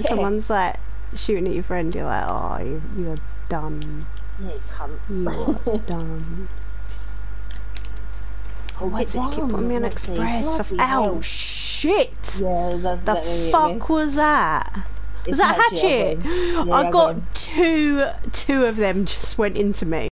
someone's like shooting at your friend, you're like, oh, you're done. Yeah, you cunt. You are done. Oh, why did it keep putting me on express? Ow, shit! Yeah, the fuck was that? Was that a hatchet? Yeah, I got two of them just went into me.